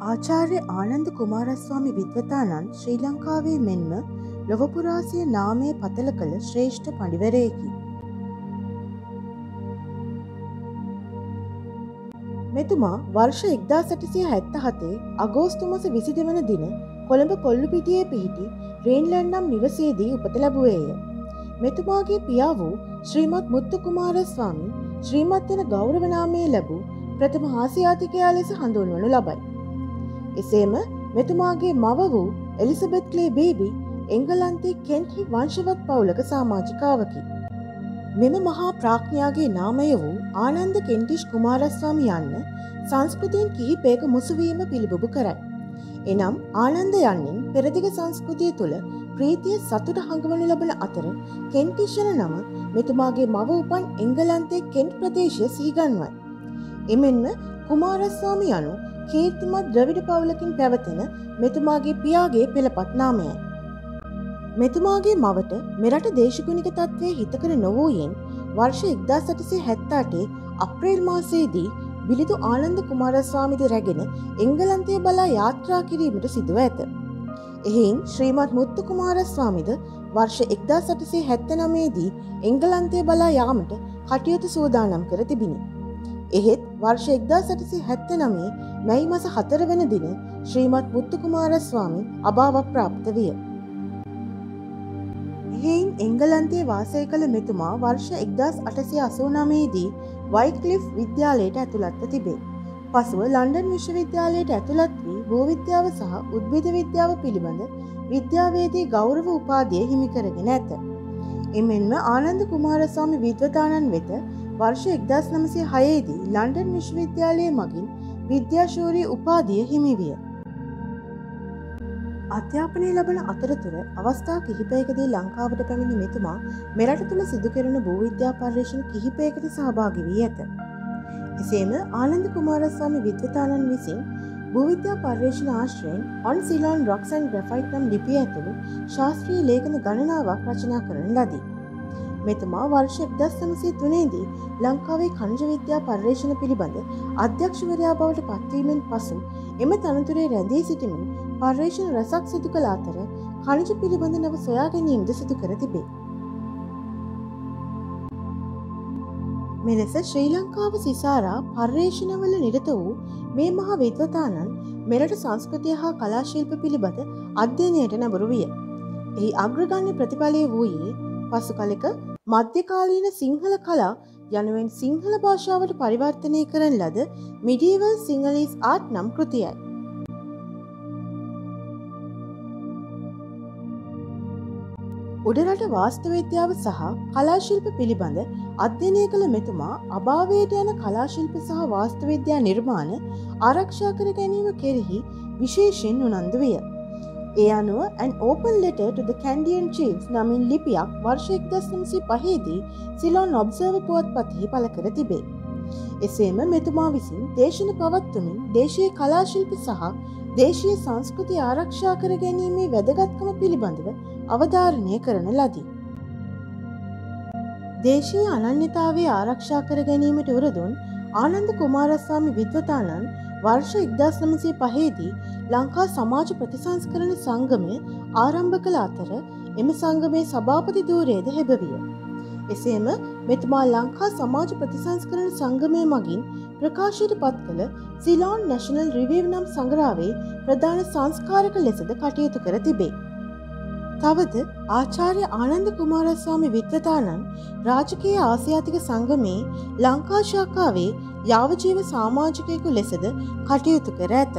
ආචාර්ය ආනන්ද කුමාරස්වාමි විද්වතානන් ශ්‍රී ලංකාවේ මෙන්ම ලොවපුරාසිය නාමය පතල කළ ශ්‍රේෂ්ඨ පඬිවරයෙකි. මෙතුමා වර්ෂ 1877 අගෝස්තු මාස 22 වන දින කොළඹ කොල්ලුපිටියේ පිහිටි රේන්ලන්ඩ් නම් නිවසේදී උපත ලැබුවේය. මෙතුමාගේ පියා වූ ශ්‍රීමත් මුත්තුකුමාරස්වාමි ශ්‍රීමත් යන ගෞරව නාමය ලැබූ ප්‍රථම ආසියාතිකයා ලෙස හඳුන්වනු ලබයි. එසේම මෙතුමාගේ මව වූ එලිසබෙත් ක්ලේ බේබි එංගලන්තයේ කෙන්ට්හි වංශවත් පවුලක සමාජිකාවකි. මෙම මහා ප්‍රඥාගේ නාමය වූ ආනන්ද කෙන්ටිෂ් කුමාරස්වාමි යන්න සංස්කෘතීන් කිහිපයක මුසුවීම පිළිබිඹු කරයි. එනම් ආනන්ද යන්නෙන් පෙරදිග සංස්කෘතිය තුළ ප්‍රීතිය සතුට හඟවනු ලබන අතර කෙන්ටිෂ් යන නම මෙතුමාගේ මව උපන් එංගලන්තයේ කෙන්ට් ප්‍රදේශය සිහිගන්වයි. එමෙන්ම කුමාරස්වාමි යනු කීර්තිමත් ද්‍රවිඩ පවුලකින් පැවතෙන මෙතුමාගේ පියාගේ පෙළපත් නාමයයි. මෙතුමාගේ මවට මෙරට දේශගුණික තත්ත්වයේ හිතකර නොවූයෙන් වර්ෂ 1878 අප්‍රේල් මාසයේදී බිලිඳු ආනන්ද කුමාරස්වාමිද රැගෙන එංගලන්තය බලා යාත්‍රා කිරීමට සිදුව ඇත. එහෙයින් ශ්‍රීමත් මුත්තු කුමාරස්වාමිද වර්ෂ 1879 දී එංගලන්තය බලා යාමට කටයුතු සූදානම් කර තිබිණි. එහෙත් වර්ෂ 1879 මැයි මාස 4 වන දින ශ්‍රීමත් මුත්තු කුමාරස්වාමි අභාව ප්‍රාප්ත විය. එහෙයින් එංගලන්තයේ වාසය කළ මෙතුමා වර්ෂ 1889 දී වයික්ලිෆ් විද්‍යාලයට ඇතුළත්ව තිබේ. පසුව ලන්ඩන් විශ්වවිද්‍යාලයට ඇතුළත් වී භූවිද්‍යාව සහ උද්භිද විද්‍යාව පිළිබඳ විද්‍යාවේදී ගෞරව උපාධිය හිමි කරගෙන ඇත. එමෙන්ම ආනන්ද කුමාරස්වාමි විද්වතානන් වෙත වර්ෂ 1906 දී ලන්ඩන් විශ්වවිද්‍යාලයේ මගින් විද්‍යාශූරී උපාධිය හිමි විය. අධ්‍යාපනය ලබන අතරතුර අවස්ථා කිහිපයකදී ලංකාවට පැමිණි මෙතුමා මෙරට තුළ සිදු කෙරෙන භූවිද්‍යා පර්යේෂණ කිහිපයකට සහභාගී වී ඇත. එසේම ආනන්ද කුමාරස්වාමි විද්වතානන් විසින් භූවිද්‍යා පර්යේෂණ ආශ්‍රයෙන් on Ceylon rocks and graphite නම් ලිපිය ඇතුළු ශාස්ත්‍රීය ලේඛන ගණනාවක් රචනා කරන ලදී. මෙතුමා වර්ෂ 1903 දී ලංකාවේ ಖನಿಜ විද්‍යා පර්යේෂණ පිළිබඳ අධ්‍යක්ෂවරයා බවට පත්වීමෙන් පසු එම තනතුරේ රැඳී සිටිමින් පර්යේෂණ රැසක් සිදු කළ අතර ಖනිජ පිළිබඳ නව සොයා ගැනීමද සිදු කර තිබේ. මෙලෙස ශ්‍රී ලංකාව සිසාරා පර්යේෂණවල නිරත වූ මේ මහා විද්වතානන් මෙරට සංස්කෘතිය හා කලා ශිල්ප පිළිබඳ අධ්‍යයනයට නැඹුරු විය. එහි අග්‍රගණ්‍ය ප්‍රතිඵලය වූයේ පසු කලෙක මධ්‍යකාලීන සිංහල කලා යනුවෙන් සිංහල භාෂාවට පරිවර්තනය කරන ලද Medieval Sinhalese Art නම් කෘතියයි. උඩරට වාස්තු විද්‍යාව සහ කලා ශිල්ප පිළිබඳ අධ්‍යයනය කළ මෙතුමා අභාවයට යන කලා ශිල්ප සහ වාස්තු විද්‍යා නිර්මාණ ආරක්ෂා කර ගැනීම කෙරෙහි විශේෂයෙන් උනන්දු විය. ඒ අනුව An Open Letter to the Candian Chiefs නමින් ලිපියක් වර්ෂ 1905 දී සිලෝන් ඔබ්සර්වර් පුවත්පතෙහි පළ කර තිබේ. එසේම මෙතුමා විසින් දේශන පවත්වමින් දේශීය කලා ශිල්ප සහ දේශීය සංස්කෘතිය ආරක්ෂා කර ගැනීමේ වැදගත්කම පිළිබඳව අවධාරණය කරන ලදී. දේශීය අනන්‍යතාවය ආරක්ෂා කර ගැනීමට උරදුන් ආනන්ද කුමාරස්වාමි විද්වතානන් වර්ෂ 1905 දී ලංකා සමාජ ප්‍රතිසංස්කරණ සංගමය ආරම්භ කළ අතර එම සංගමේ සභාපති ධූරයද හෙබවිය. එසේම මෙතුමා ලංකා සමාජ ප්‍රතිසංස්කරණ සංගමය මගින් ප්‍රකාශයට පත් කළ සිලෝන් නැෂනල් රිවිව් නම් සංග්‍රහයේ ප්‍රධාන සංස්කාරක ලෙසද කටයුතු කර තිබේ. තවද ආචාර්ය ආනන්ද කුමාරස්වාමි විද්වතානන් රාජකීය ආසියාතික සංගමේ ලංකා ශාඛාවේ යාවජීව සමාජිකයෙකු ලෙසද කටයුතු කර ඇත.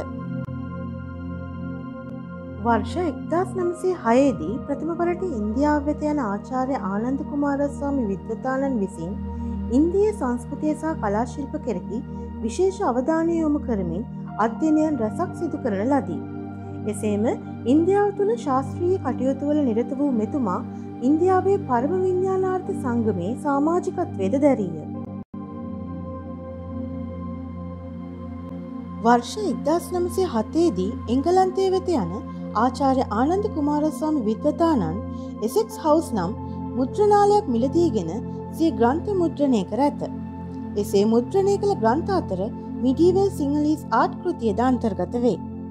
වර්ෂ 1906 දී ප්‍රථම වරට ඉන්දියාව වෙත යන ආචාර්ය ආනන්ද කුමාරස්වාමි විද්වතානන් විසින් ඉන්දිය සංස්කෘතිය සහ කලා ශිල්ප කෙරෙහි විශේෂ අවධානය යොමු කරමින් අධ්‍යයනයන් රැසක් සිදු කරන ලදී. එසේම ඉන්දියාව තුළ ශාස්ත්‍රීය කටයුතු වල නිරත වූ මෙතුමා ඉන්දියාවේ පරම විඥානාර්ථ සංගමේ සමාජිකත්වයේද දැරීය. වර්ෂ 1907 දී එංගලන්තයේ වෙත යන ආචාර්ය ආනන්ද කුමාරස්වාමි විද්වතානන් එසෙක්ස් හවුස් නම් මුද්‍රණාලයක් මිලදීගෙන සිය ග්‍රන්ථ මුද්‍රණය කර ඇත. එසේ මුද්‍රණය කළ ග්‍රන්ථ අතර Medieval Sinhalese Art කෘතියද අන්තර්ගත වේ.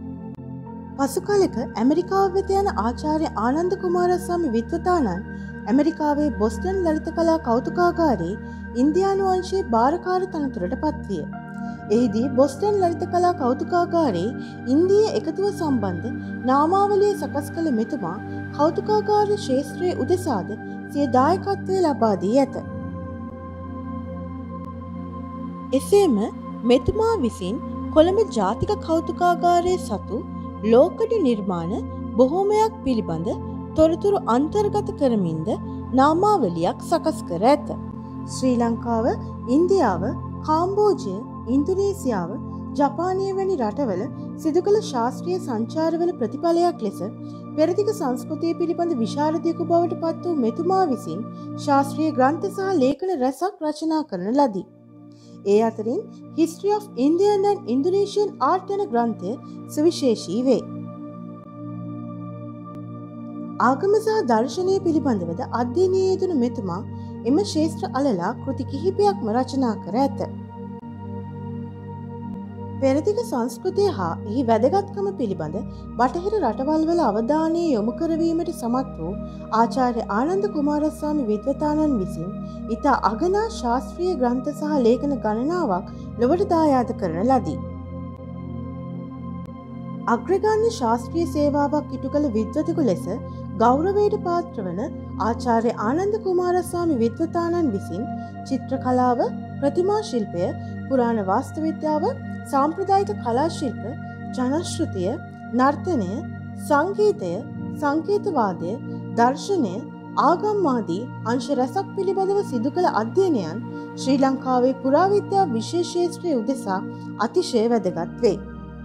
පසු කලෙක ඇමරිකාව වෙත යන ආචාර්ය ආනන්ද කුමාරස්වාමි විද්වතානන් ඇමරිකාවේ බොස්ටන් ලලිත කලා කෞතුකාගාරයේ ඉන්දියානු වංශයේ භාරකාර තනතුරට පත්විය. එහිදී බොස්ටන් ලලිත කලා කෞතුකාගාරයේ ඉන්දීය එකතුව සම්බන්ධ නාමාවලිය සකස් කළ මෙතුමා කෞතුකාගාර ශේත්‍රයේ උදෙසාද සිය දායකත්වය ලබා දී ඇත. එසේම මෙතුමා විසින් කොළඹ ජාතික කෞතුකාගාරයේ සතු ලෝකඩ නිර්මාණ බොහෝමයක් පිළිබඳ තොරතුරු අන්තර්ගත කරමින්ද නාමාවලියක් සකස් කර ඇත. ශ්‍රී ලංකාව, ඉන්දියාව, කාම්බෝජය, ඉන්දුනීසියාව, ජපානය වැනි රටවල සිදු කළ ශාස්ත්‍රීය සංචාරවල ප්‍රතිඵලයක් ලෙස පෙරදිග සංස්කෘතිය පිළිබඳ විශාරදයෙකු බවට පත් වූ මෙතුමා විසින් ශාස්ත්‍රීය ග්‍රන්ථ සහ ලේඛන රැසක් රචනා කරන ලදී. ඒ අතරින් History of Indian and Indonesian Art යන ග්‍රන්ථය සුවිශේෂී වේ. ආගම සහ දර්ශනය පිළිබඳවද අධ්‍යයනයේ යෙදුණු මෙතුමා එම ශේත්‍ර අලලා කෘති කිහිපයක්ම රචනා කර ඇත. පෙරදිග සංස්කෘතිය හා එහි වැදගත්කම පිළිබඳ බටහිර රටවල් වල අවධානය යොමු කරවීමට සමත් වූ ආචාර්ය ආනන්ද කුමාරස්වාමි විද්වතානන් විසින් ඉතා අගනා ශාස්ත්‍රීය ග්‍රන්ථ සහ ලේඛන ගණනාවක් ලොවට දායාද කරන ලදී. අග්‍රගණ්‍ය ශාස්ත්‍රීය සේවාවක් ඉටු කළ විද්වතෙකු ලෙස ගෞරවයට පාත්‍ර වන ආචාර්ය ආනන්ද කුමාරස්වාමි විද්වතානන් විසින් චිත්‍ර කලාව, ප්‍රතිමා ශිල්පය, පුරාණ වාස්තු විද්‍යාව, සාම්ප්‍රදායික කලා ශිල්ප, ජනශ්‍රුතිය, නර්තනය, සංගීතය, සංකේතවාදය, දර්ශනය, ආගම් ආදී අංශ රැසක් පිළිබඳව සිදු කළ අධ්‍යයනයන් ශ්‍රී ලංකාවේ පුරාවිද්‍යා විෂය ක්ෂේත්‍රයේ උදෙසා අතිශය වැදගත් වේ.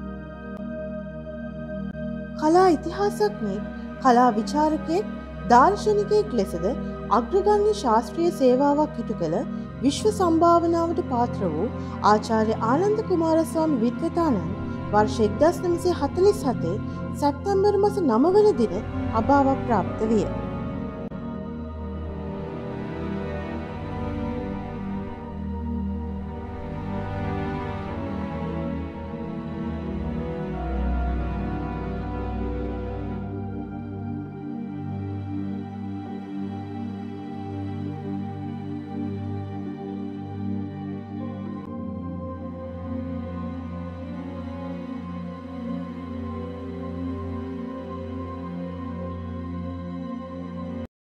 කලා ඉතිහාසඥයෙක්, කලා විචාරකයෙක්, දාර්ශනිකයෙක් ලෙසද අග්‍රගණ්‍ය ශාස්ත්‍රීය සේවාවක් ඉටු කළ විශ්ව සම්භාවනාවට පාත්‍ර වූ ආචාර්ය ආනන්ද කුමාරස්වාමි විද්වතානන් වර්ෂ 1947 සැප්තැම්බර් මාස 9 වන දින අභාව ප්‍රාප්ත විය.